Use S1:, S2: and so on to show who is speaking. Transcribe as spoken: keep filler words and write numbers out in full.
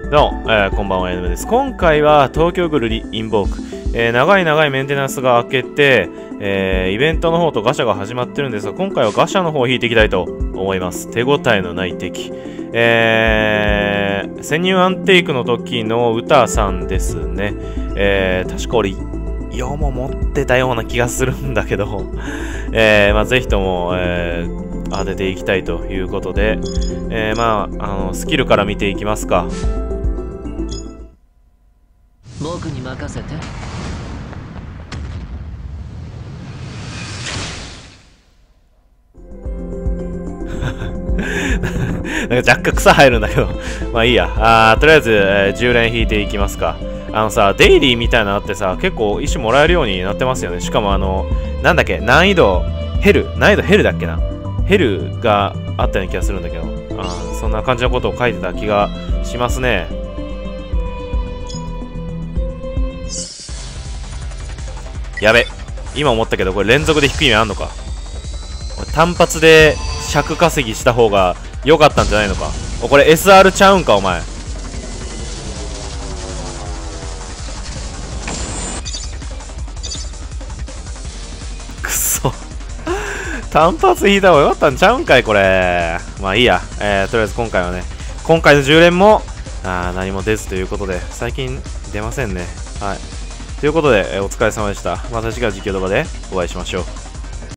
S1: どうも、えー、こんばんは、エヌエム です。今回は東京グルリインボーク、えー、長い長いメンテナンスが明けて、えー、イベントの方とガシャが始まってるんですが、今回はガシャの方を引いていきたいと思います。手応えのない敵。えー、潜入アンテイクの時のウタさんですね。えー、確か俺、よも持ってたような気がするんだけど、えー、まあ、ぜひとも、えー、当てていきたいということで、えー、まあ、あの、スキルから見ていきますか。
S2: 僕に任せて。
S1: なんか若干草入るんだけどまあいいや。あーとりあえず、えー、じゅう連引いていきますか。あのさ、デイリーみたいなのあってさ、結構石もらえるようになってますよね。しかもあの、なんだっけ、難易度、ヘル難易度ヘルだっけな、ヘルがあったような気がするんだけど、あーそんな感じのことを書いてた気がしますね。やべ、今思ったけど、これ連続で引く意味あんのか。単発で尺稼ぎした方が良かったんじゃないのか。お、これ エスアール ちゃうんか、お前。くそ。単発引いた方が良かったんちゃうんかい、これ。まあいいや。えー、とりあえず今回はね、今回のじゅう連も、あー何も出ずということで、最近出ませんね。はい。ということで、えー、お疲れ様でした。また次回実況動画でお会いしましょう。